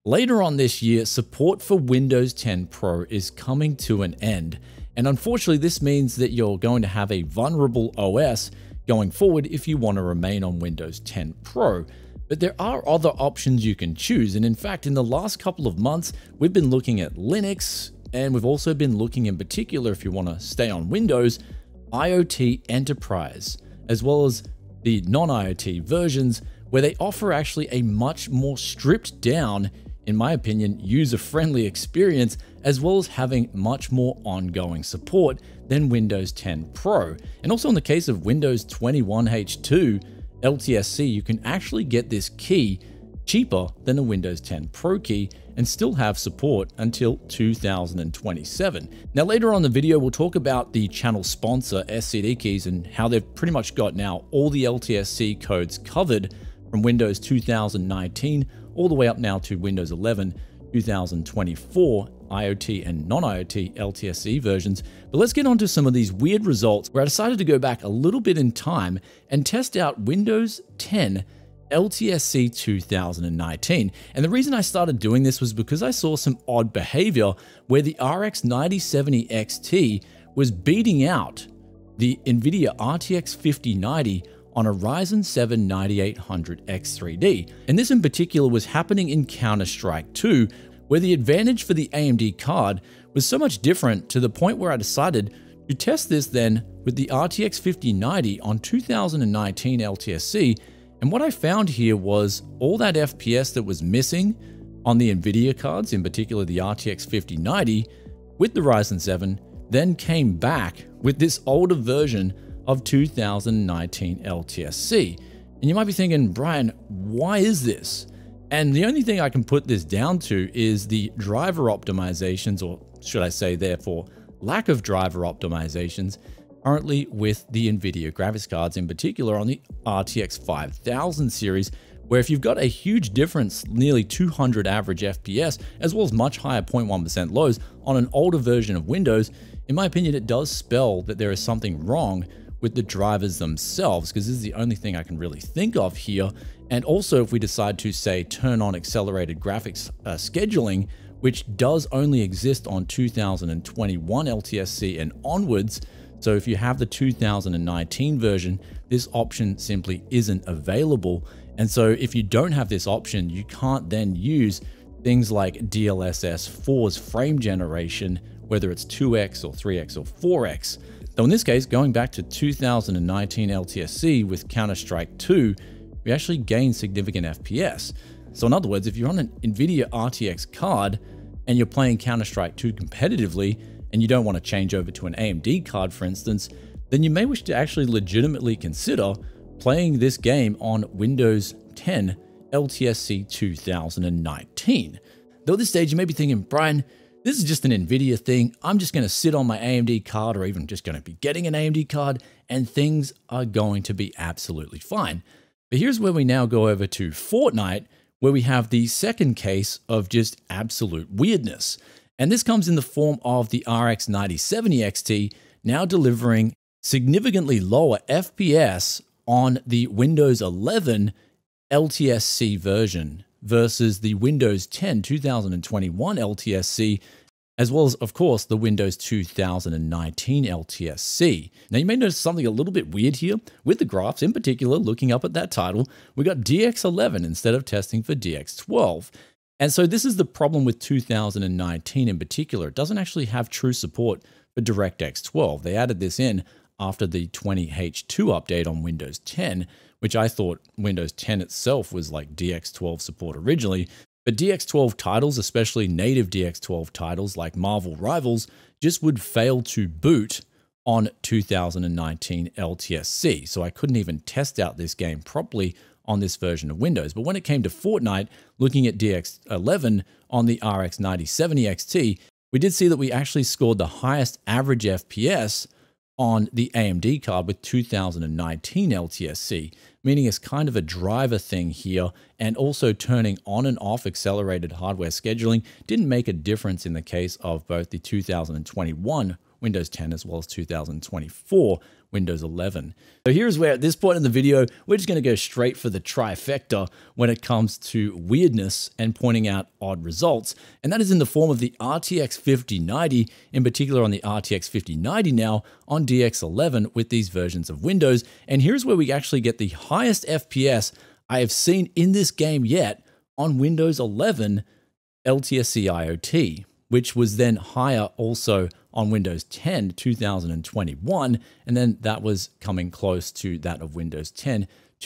Later on this year, support for Windows 10 Pro is coming to an end, and unfortunately this means that you're going to have a vulnerable OS going forward if you want to remain on Windows 10 Pro. But there are other options you can choose, and in fact in the last couple of months we've been looking at Linux, and we've also been looking in particular, if you want to stay on Windows, IoT Enterprise, as well as the non-IoT versions, where they offer actually a much more stripped down, in my opinion, user-friendly experience, as well as having much more ongoing support than Windows 10 Pro. And also in the case of Windows 21H2 LTSC, you can actually get this key cheaper than a Windows 10 Pro key and still have support until 2027. Now later on in the video, we'll talk about the channel sponsor SCD keys and how they've pretty much got now all the LTSC codes covered from Windows 2019 all the way up now to Windows 11 2024 IoT and non-IoT LTSC versions. But let's get on to some of these weird results where I decided to go back a little bit in time and test out Windows 10 LTSC 2019. And the reason I started doing this was because I saw some odd behavior where the RX 9070 XT was beating out the Nvidia RTX 5090 on a Ryzen 7 9800 X3D. And this in particular was happening in Counter-Strike 2, where the advantage for the AMD card was so much different to the point where I decided to test this then with the RTX 5090 on 2019 LTSC. And what I found here was all that FPS that was missing on the Nvidia cards, in particular the RTX 5090 with the Ryzen 7, then came back with this older version of 2019 LTSC. And you might be thinking, Brian, why is this? And the only thing I can put this down to is the driver optimizations, or should I say therefore lack of driver optimizations, currently with the Nvidia graphics cards, in particular on the RTX 5000 series, where if you've got a huge difference, nearly 200 average FPS, as well as much higher 0.1% lows on an older version of Windows, in my opinion, it does spell that there is something wrong with the drivers themselves, because this is the only thing I can really think of here. And also if we decide to say turn on accelerated graphics scheduling, which does only exist on 2021 LTSC and onwards, so if you have the 2019 version, this option simply isn't available. And so if you don't have this option, you can't then use things like DLSS 4's frame generation, whether it's 2x or 3x or 4x. So in this case, going back to 2019 LTSC with Counter-Strike 2, we actually gain significant FPS. So in other words, if you're on an Nvidia RTX card and you're playing Counter-Strike 2 competitively, and you don't want to change over to an AMD card, for instance, then you may wish to actually legitimately consider playing this game on Windows 10 LTSC 2019. Though at this stage, you may be thinking, Brian, this is just an Nvidia thing. I'm just going to sit on my AMD card, or even just going to be getting an AMD card, and things are going to be absolutely fine. But here's where we now go over to Fortnite, where we have the second case of just absolute weirdness. And this comes in the form of the RX 9070 XT now delivering significantly lower FPS on the Windows 11 LTSC version versus the Windows 10 2021 LTSC, as well as, of course, the Windows 2019 LTSC. Now, you may notice something a little bit weird here with the graphs, in particular, looking up at that title, we got DX11 instead of testing for DX12. And so this is the problem with 2019 in particular. It doesn't actually have true support for DirectX 12. They added this in after the 20H2 update on Windows 10, which I thought Windows 10 itself was like DX12 support originally. But DX12 titles, especially native DX12 titles like Marvel Rivals, just would fail to boot on 2019 LTSC. So I couldn't even test out this game properly on this version of Windows. But when it came to Fortnite, looking at DX11 on the RX 9070 XT, we did see that we actually scored the highest average FPS on the AMD card with 2019 LTSC, meaning it's kind of a driver thing here, and also turning on and off accelerated hardware scheduling didn't make a difference in the case of both the 2021 Windows 10 as well as 2024 Windows 11. So here's where at this point in the video, we're just going to go straight for the trifecta when it comes to weirdness and pointing out odd results. And that is in the form of the RTX 5090, in particular on the RTX 5090 now on DX11 with these versions of Windows. And here's where we actually get the highest FPS I have seen in this game yet on Windows 11 LTSC IoT, which was then higher also on Windows 10 2021, and then that was coming close to that of Windows 10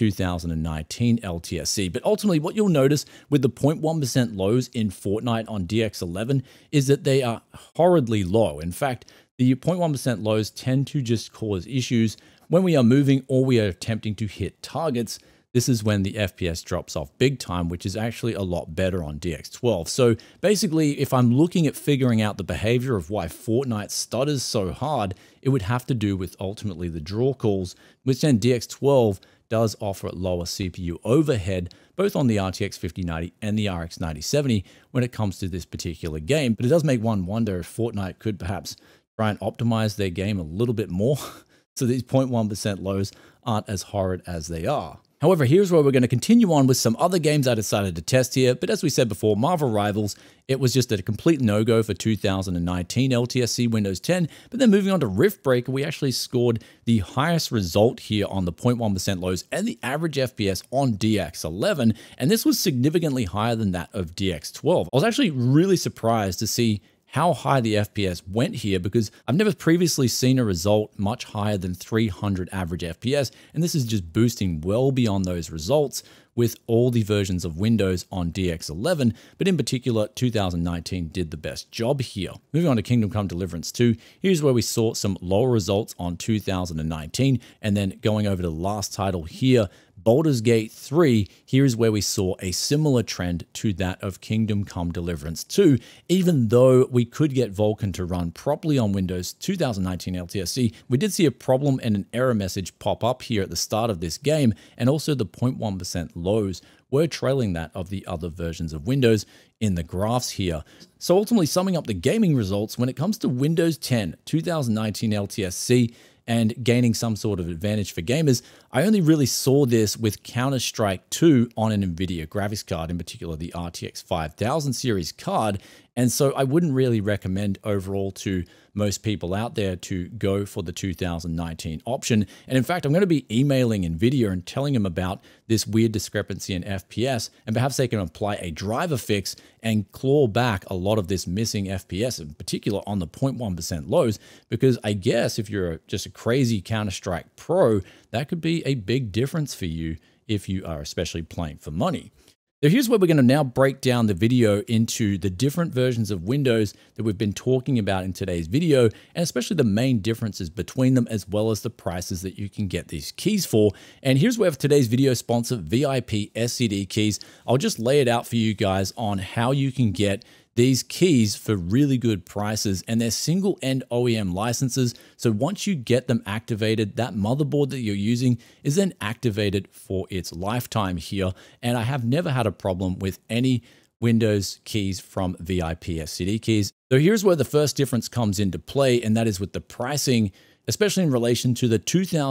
2019 LTSC. But ultimately, what you'll notice with the 0.1% lows in Fortnite on DX11 is that they are horridly low. In fact, the 0.1% lows tend to just cause issues when we are moving or we are attempting to hit targets. This is when the FPS drops off big time, which is actually a lot better on DX12. So basically, if I'm looking at figuring out the behavior of why Fortnite stutters so hard, it would have to do with ultimately the draw calls, which then DX12 does offer lower CPU overhead, both on the RTX 5090 and the RX 9070 when it comes to this particular game. But it does make one wonder if Fortnite could perhaps try and optimize their game a little bit more so these 0.1% lows aren't as horrid as they are. However, here's where we're going to continue on with some other games I decided to test here. But as we said before, Marvel Rivals, it was just a complete no-go for 2019 LTSC Windows 10. But then moving on to Riftbreaker, we actually scored the highest result here on the 0.1% lows and the average FPS on DX11. And this was significantly higher than that of DX12. I was actually really surprised to see how high the FPS went here, because I've never previously seen a result much higher than 300 average FPS, and this is just boosting well beyond those results with all the versions of Windows on DX11, but in particular, 2019 did the best job here. Moving on to Kingdom Come Deliverance 2, here's where we saw some lower results on 2019, and then going over to the last title here, Baldur's Gate 3, here's where we saw a similar trend to that of Kingdom Come Deliverance 2, even though we could get Vulkan to run properly on Windows 2019 LTSC, we did see a problem and an error message pop up here at the start of this game, and also the 0.1% lows were trailing that of the other versions of Windows in the graphs here. So ultimately summing up the gaming results, when it comes to Windows 10 2019 LTSC, and gaining some sort of advantage for gamers, I only really saw this with Counter-Strike 2 on an Nvidia graphics card, in particular the RTX 5000 series card. And so I wouldn't really recommend overall to most people out there to go for the 2019 option. And in fact, I'm going to be emailing Nvidia and telling them about this weird discrepancy in FPS, and perhaps they can apply a driver fix and claw back a lot of this missing FPS, in particular on the 0.1% lows, because I guess if you're just a crazy Counter-Strike pro, that could be a big difference for you if you are especially playing for money. So here's where we're going to now break down the video into the different versions of Windows that we've been talking about in today's video, and especially the main differences between them, as well as the prices that you can get these keys for. And here's where for today's video sponsor, VIP SCD keys, I'll just lay it out for you guys on how you can get these keys for really good prices, and they're single end OEM licenses. So once you get them activated, that motherboard that you're using is then activated for its lifetime here. And I have never had a problem with any Windows keys from VIP SCD keys. So here's where the first difference comes into play, and that is with the pricing, especially in relation to the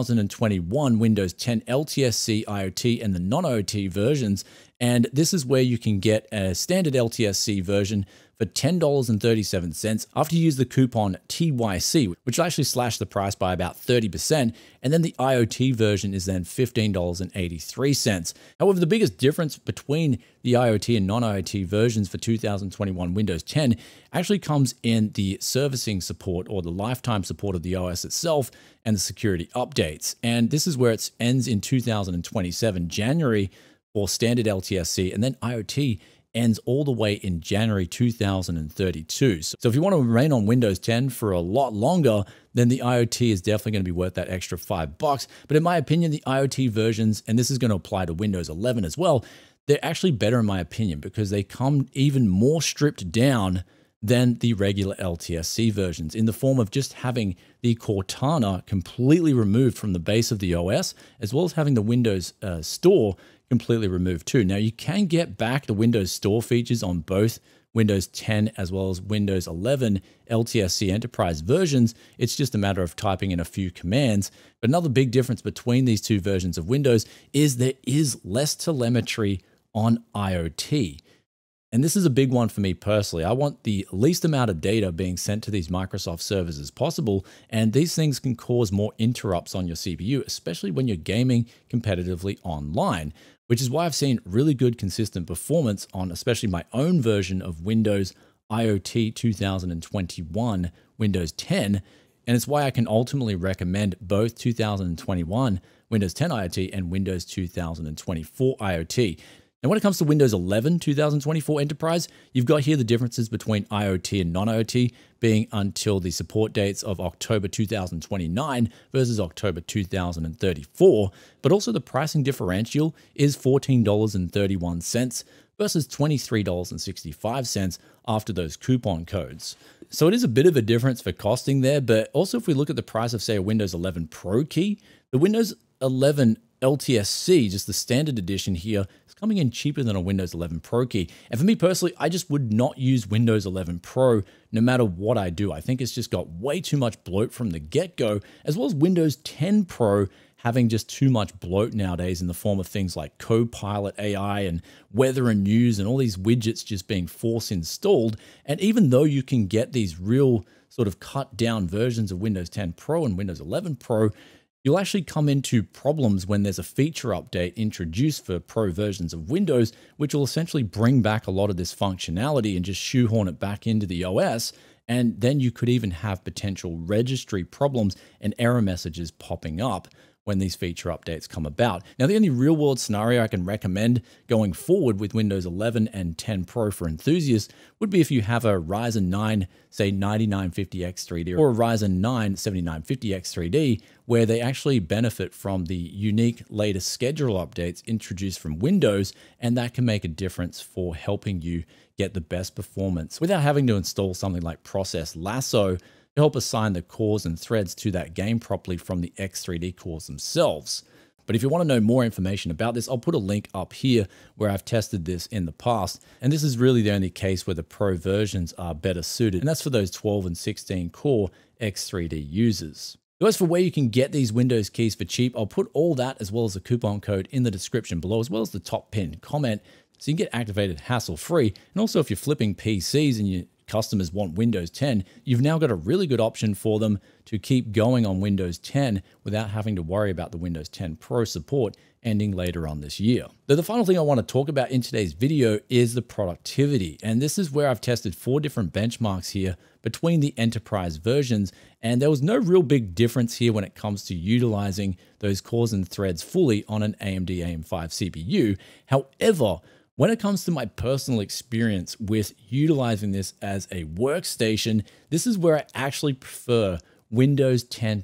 2021 Windows 10 LTSC IoT and the non-IoT versions. And this is where you can get a standard LTSC version for $10.37 after you use the coupon TYC, which will actually slash the price by about 30%. And then the IoT version is then $15.83. However, the biggest difference between the IoT and non-IoT versions for 2021 Windows 10 actually comes in the servicing support, or the lifetime support of the OS itself, and the security updates. And this is where it ends in 2027 January for standard LTSC, and then IoT ends all the way in January 2032. So if you want to remain on Windows 10 for a lot longer, then the IoT is definitely going to be worth that extra $5. But in my opinion, the IoT versions, and this is going to apply to Windows 11 as well, they're actually better in my opinion, because they come even more stripped down than the regular LTSC versions, in the form of just having the Cortana completely removed from the base of the OS, as well as having the Windows store completely removed too. Now you can get back the Windows Store features on both Windows 10 as well as Windows 11 LTSC Enterprise versions. It's just a matter of typing in a few commands. But another big difference between these two versions of Windows is there is less telemetry on IoT. And this is a big one for me personally. I want the least amount of data being sent to these Microsoft servers as possible, and these things can cause more interrupts on your CPU, especially when you're gaming competitively online, which is why I've seen really good consistent performance on especially my own version of Windows IoT 2021 Windows 10, and it's why I can ultimately recommend both 2021 Windows 10 IoT and Windows 2024 IoT. And when it comes to Windows 11 2024 Enterprise, you've got here the differences between IoT and non-IoT being until the support dates of October 2029 versus October 2034. But also the pricing differential is $14.31 versus $23.65 after those coupon codes. So it is a bit of a difference for costing there, but also if we look at the price of, say, a Windows 11 Pro key, the Windows 11 LTSC, just the standard edition here, is coming in cheaper than a Windows 11 Pro key. And for me personally, I just would not use Windows 11 Pro no matter what I do. I think it's just got way too much bloat from the get-go, as well as Windows 10 Pro having just too much bloat nowadays in the form of things like Copilot AI and weather and news and all these widgets just being force installed. And even though you can get these real sort of cut down versions of Windows 10 Pro and Windows 11 Pro, you'll actually come into problems when there's a feature update introduced for Pro versions of Windows, which will essentially bring back a lot of this functionality and just shoehorn it back into the OS. And then you could even have potential registry problems and error messages popping up when these feature updates come about. Now, the only real world scenario I can recommend going forward with Windows 11 and 10 Pro for enthusiasts would be if you have a Ryzen 9, say 9950X3D or a Ryzen 9 7950X3D, where they actually benefit from the unique latest schedule updates introduced from Windows, and that can make a difference for helping you get the best performance without having to install something like Process Lasso to help assign the cores and threads to that game properly from the X3D cores themselves. But if you want to know more information about this, I'll put a link up here where I've tested this in the past. And this is really the only case where the Pro versions are better suited. And that's for those 12 and 16 core X3D users. So as for where you can get these Windows keys for cheap, I'll put all that as well as the coupon code in the description below, as well as the top pinned comment, so you can get activated hassle-free. And also if you're flipping PCs and your customers want Windows 10, you've now got a really good option for them to keep going on Windows 10 without having to worry about the Windows 10 Pro support ending later on this year. Though the final thing I want to talk about in today's video is the productivity. And this is where I've tested 4 different benchmarks here between the enterprise versions. And there was no real big difference here when it comes to utilizing those cores and threads fully on an AMD AM5 CPU. However, when it comes to my personal experience with utilizing this as a workstation, this is where I actually prefer Windows 10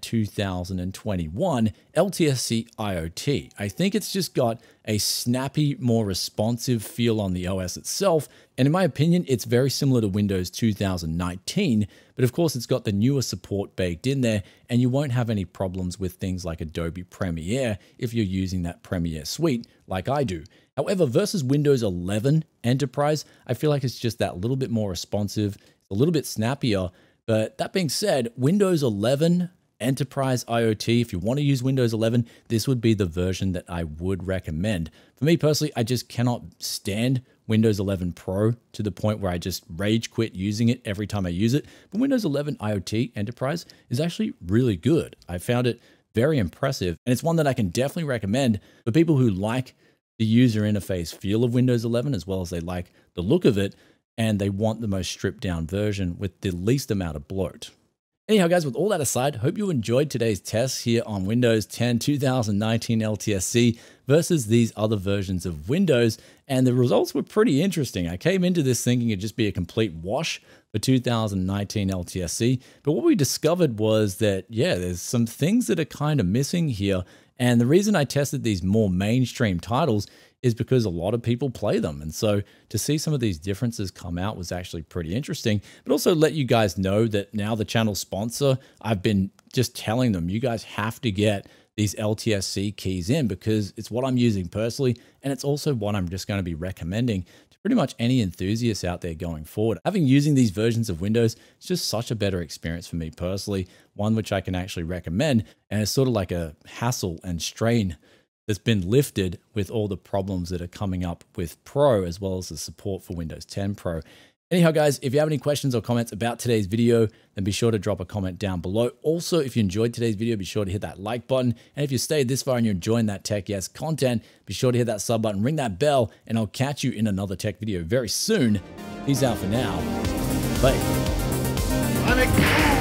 2021 LTSC IoT. I think it's just got a snappy, more responsive feel on the OS itself. And in my opinion, it's very similar to Windows 2019, but of course it's got the newer support baked in there, and you won't have any problems with things like Adobe Premiere if you're using that Premiere suite like I do. However, versus Windows 11 Enterprise, I feel like it's just that little bit more responsive, a little bit snappier. But that being said, Windows 11 Enterprise IoT, if you want to use Windows 11, this would be the version that I would recommend. For me personally, I just cannot stand Windows 11 Pro to the point where I just rage quit using it every time I use it. But Windows 11 IoT Enterprise is actually really good. I found it very impressive, and it's one that I can definitely recommend for people who like the user interface feel of Windows 11, as well as they like the look of it, and they want the most stripped down version with the least amount of bloat. Anyhow, guys, with all that aside, hope you enjoyed today's tests here on Windows 10 2019 LTSC versus these other versions of Windows, and the results were pretty interesting. I came into this thinking it'd just be a complete wash for 2019 LTSC, but what we discovered was that, yeah, there's some things that are kind of missing here, and the reason I tested these more mainstream titles is because a lot of people play them. And so to see some of these differences come out was actually pretty interesting, but also let you guys know that now the channel sponsor, I've been just telling them, you guys have to get these LTSC keys in, because it's what I'm using personally, and it's also what I'm just going to be recommending to pretty much any enthusiasts out there going forward. Having using these versions of Windows, it's just such a better experience for me personally, one which I can actually recommend, and it's sort of like a hassle and strain that's been lifted with all the problems that are coming up with Pro, as well as the support for Windows 10 Pro. Anyhow, guys, if you have any questions or comments about today's video, then be sure to drop a comment down below. Also, if you enjoyed today's video, be sure to hit that like button. And if you stayed this far and you're enjoying that Tech Yes content, be sure to hit that sub button, ring that bell, and I'll catch you in another tech video very soon. Peace out for now. Bye.